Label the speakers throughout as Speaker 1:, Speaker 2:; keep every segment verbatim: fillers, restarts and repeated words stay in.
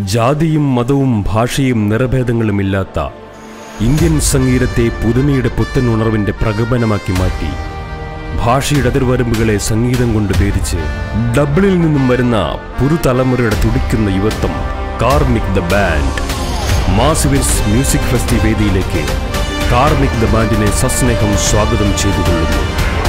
Speaker 1: ജാതിയും മതവും ഭാഷയും നിറഭേദങ്ങളുമില്ലാത്ത ഇന്ത്യൻ സംഗീതത്തെ പുതുമയുടെ പുത്തൻ ഉണർവിന്റെ പ്രകമ്പനമാക്കി മാറ്റി ഭാഷയുടെ അതിർവരമ്പുകളെ സംഗീതം കൊണ്ട് ഭേദിച്ച് ഡബ്ലിൽ നിന്നും വരുന്ന പുതുതലമുറയുടെ തുടിക്കുന്ന യുവത്വം കാർമിക് ദ ബാൻഡ് മാസിവിൻസ് മ്യൂസിക് ഫെസ്റ്റിവൽ വേദിയിലേക്ക് കാർമിക് ദ ബാൻഡിനെ സസ്നേഹം സ്വാഗതം ചെയ്തുകൊള്ളുന്നു.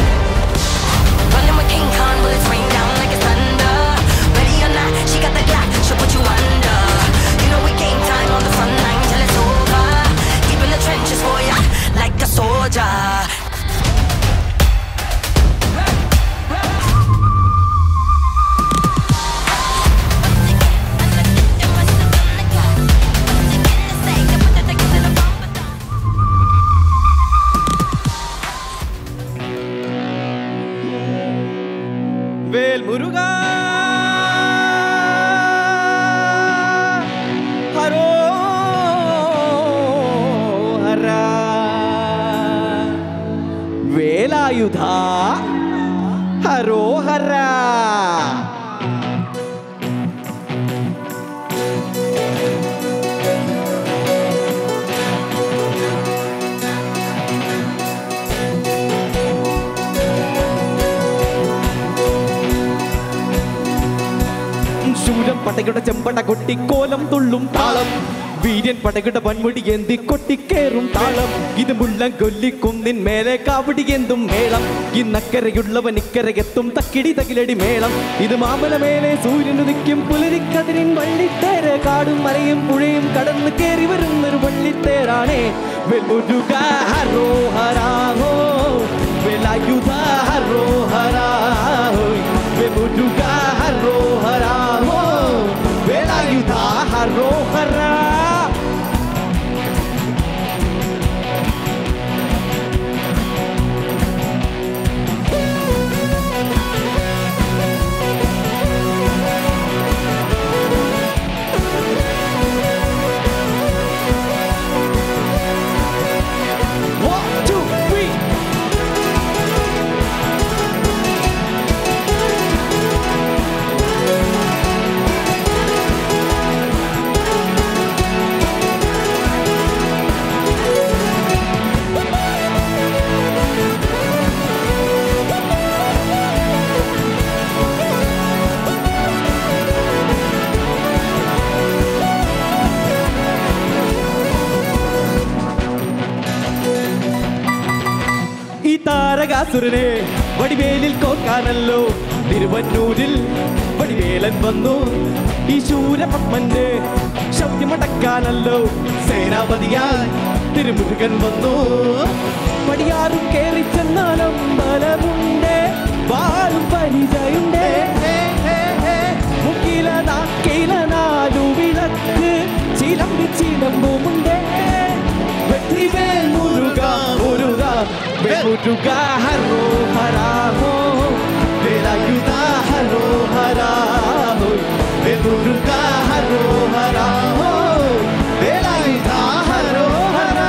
Speaker 2: വേൽ മുരുക ഹരോ ഹര വേലായുധ ഹരോ ഹര ശൂരം പടയുടെ ചെമ്പട കൊട്ടിക്കോലം തുള്ളും താളം വീര്യൻ പടയുടെ പൺമുടി എന്തി കൊട്ടിക്കേറും താളം ഇത് മുള്ളം കൊല്ലിക്കുന്നിൻ മേലെ കാവടി എന്തും മേളം ഇന്നക്കരയുള്ളവൻ ഇക്കരയെത്തും തക്കിടി തകിലടി മേളം ഇത് മാമല മേലെ സൂര്യനുദിക്കും പുലരിക്കതിരിൻ വള്ളിത്തേര കാടും മലയും പുഴയും കടന്ന് കയറി വരുന്നൊരു വള്ളിത്തേരാണേ വെൽമുരുക ഹരോ ഹരാഹോ വേലായുധ ഹരോ ഹരാഹോ വെൽമുരുക ഹരോ ഹരാഹോ വേലായുധ ഹരോ ഹരാ. താരകാസുരനെ വടിവേലിൽ കോക്കാനല്ലോ തിരുവന്നൂരിൽ വടിവേലൻ വന്നു ഈ ശൂരപത്മന്റെ ശബ്ദമടക്കാനല്ലോ സേനാപതിയായി തിരുമുരുകൻ വന്നു പടിയാറും കേറി ചെന്നാലും ബലമുണ്ട് വാളും പരിചയുണ്ട് മുക്കില നാക്കില നാലു വിളക്ക് ചിലമ്പി ചിലമ്പുമുണ്ട് വെற்றிവേൽ മുരുക മുരുക വേൽമുരുക ഹരോ ഹരാഹോ വേലായുധ ഹരോ ഹരാഹോ വേൽമുരുക ഹരോ ഹരാഹോ വേലായുധ ഹരോ ഹരാ.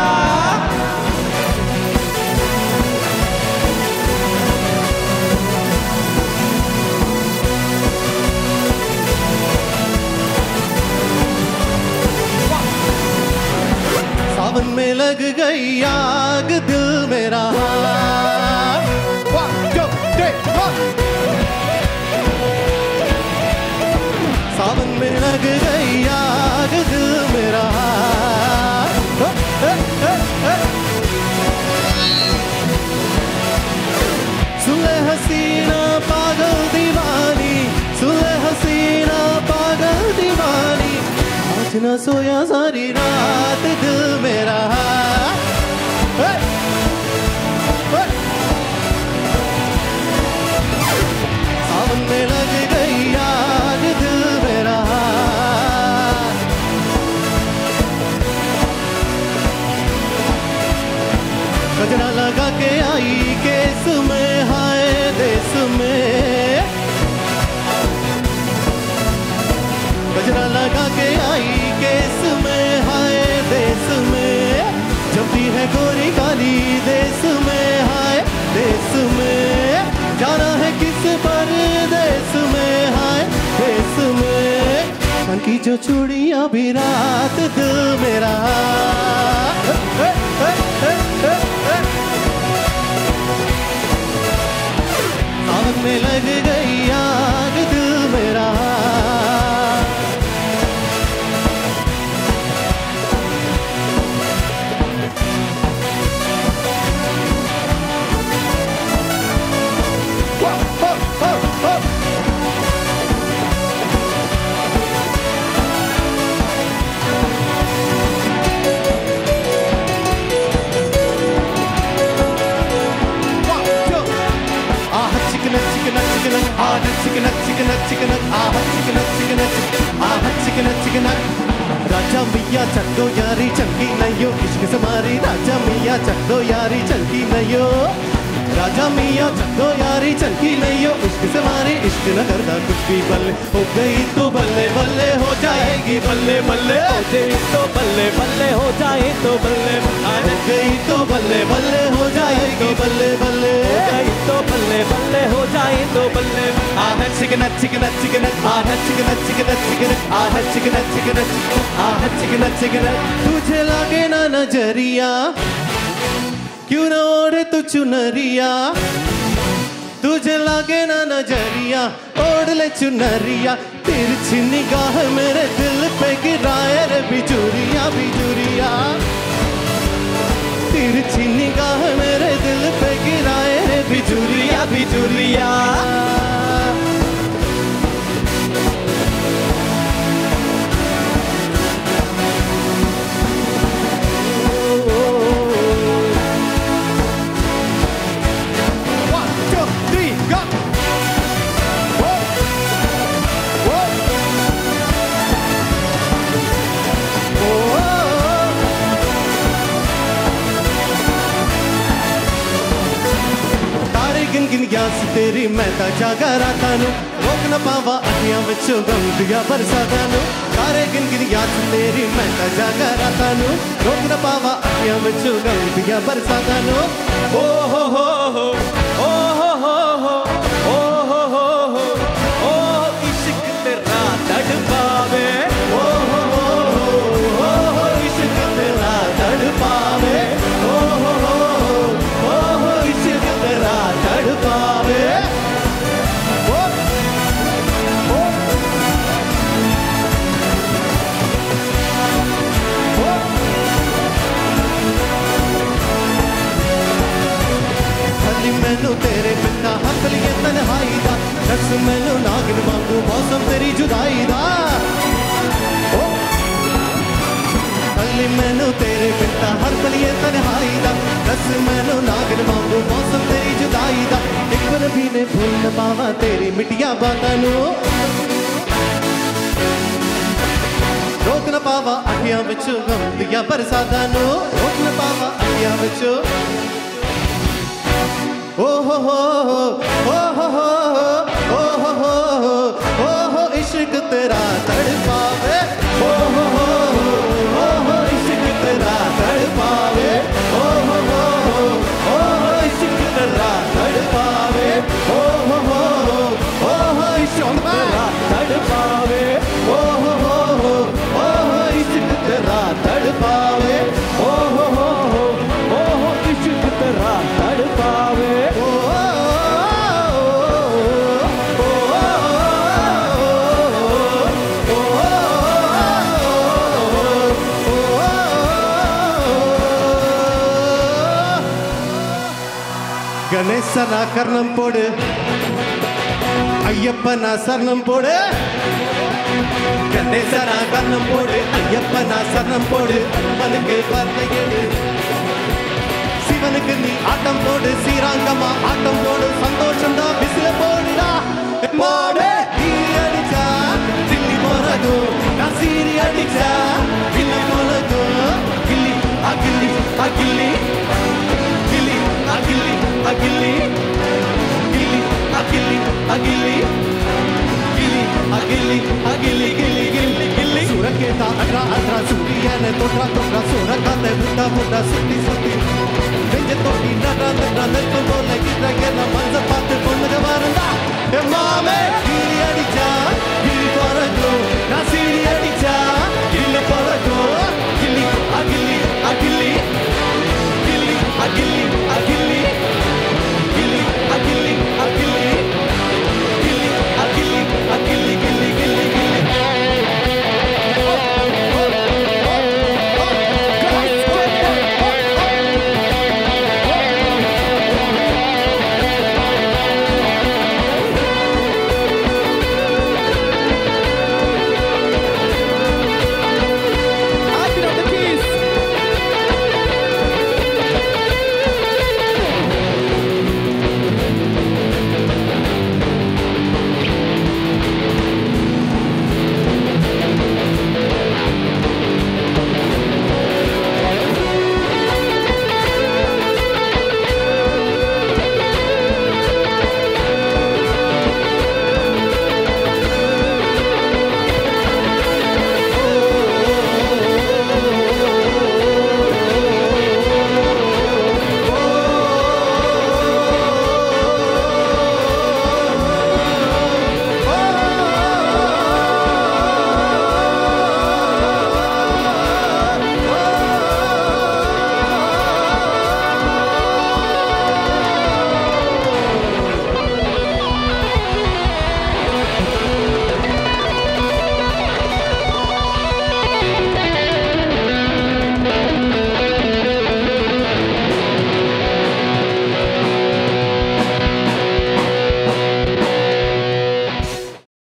Speaker 3: सावन में लग गई आग दिल मेरा सावन में लग गई आग दिल मेरा सुले हसीना पागल दीवानी सुले हसीना पागल दीवानी आज न सोया सारी रात दिल मेरा सावन में लग गई आग दिल मेरा गजरा लगा के आई केस में हाय देश में गजरा लगा के आई केस में हाय देश में जबती है गोरी काली देश में हाय देश में जाना है किस पर देश में हाय देश में की जो चूड़ियां भी रात दिल मेरा सावन में लग गई आग दिल मेरा राजा मियाँ चक्को यारी चंकी नयो इश्क से मारी राजा मियाँ चक्को यारी चंकी नयो राजा मियाँ चक्को यारी चंकी नयो इश्क से मारी इश्क न करता कुछ भी बल्ले हो गई तो बल्ले बल्ले हो जाएगी बल्ले बल्ले हो गई तो बल्ले बल्ले हो जाए तो बल्ले हो गई तो बल्ले बल्ले हो जाएगी बल्ले बल्ले हो गई तो बल्ले बल्ले हो जाए तो बल्ले आह चिकन चिकन चिकन आह चिकन चिकन चिकन आह चिकन चिकन आह चिकन चिकन तुझे लगे ना नजरिया क्यों ना ओढ़े तू चुनरिया तुझे लगे ना नजरिया ओढ़ ले चुनरिया तिरछी निगाह मेरे दिल पे गिराए रे बिजुरिया बिजुरिया तिरछी निगाह मेरे दिल पे गिराए रे बिजुरिया बिजुरिया गिन गिन ग्यास तेरी मैं ता जागा राता नु रोक न पावा अखियां विचों गम दिया बरसाता नु तारे गिन गिन ग्यास तेरी मैं ता जागा राता नु रोक न पावा अखियां विचों गम दिया बरसाता नु ओ हो हो हो ओ हो हो हो ओ हो हो हो ओ इश्क तेरा तड़पावे ओ हो हो हो ओ इश्क तेरा तड़पावे ओ हो हो ओ हो इश्क तेरा तड़पावे ओ ओ ओ हली मैनू तेरे बिना हक लिए तन्हाई दा दस मैनू नागिन वांगू मौसम तेरी जुदाई दा ओ हली मैनू तेरे बिना हक लिए तन्हाई दा दस मैनू नागिन वांगू मौसम तेरी जुदाई दा एक बार भी ने भूल न पावा तेरी मिटिया बातां नू रोक न पावा अखियां विचों गम दिया बरसातां नू रोक न पावा अखियां विचों ओ हो हो ओ हो हो ओ हो हो ओ हो इश्क तेरा तड़पावे ओ हो हो ओ हो इश्क तेरा तड़पावे ओ हो हो ओ हो इश्क तेरा तड़पावे ओ हो हो ओ हो इश्क तेरा तड़पावे ओ हो हो ओ हो इश्क तेरा तड़पावे ओ हो हो ओ हो इश्क तेरा तड़पावे గణేశనా కర్ణం పోడు అయ్యప్పనా సర్ణం పోడు గణేశనా కర్ణం పోడు అయ్యప్పనా సర్ణం పోడు మనకు పర్లేదు శివనుకు నీ ఆటం పోడు శ్రీరంగమా ఆటం పోడు సంతోషం దా విసిల పోడుడా మోడే తీరి అడిచా దిల్లి మొరగు నా సీరి అడిచా విల్ల మొరగు గిల్లి ఆ గిల్లి ఆ గిల్లి గిల్లి ఆ గిల్లి ఆ గిల్లి గిల్లి ఆ గిల్లి ఆ గిల్లి గిల్లి ఆ గిల్లి ఆ గిల్లి గిల్లి గిల్లి గిల్లి సురకేత అట్రా అట్రా సూర్యనే తోట్రా తోట్రా సురకాతే బుట్ట బుట్ట సుట్టి సుట్టి వెంజ తోటి నట్రా నట్రా నెట్టు తోలే గిట్రగే నా మనస పాతు కొన్నగ వారందా ఏ మామే గిరి అడిచా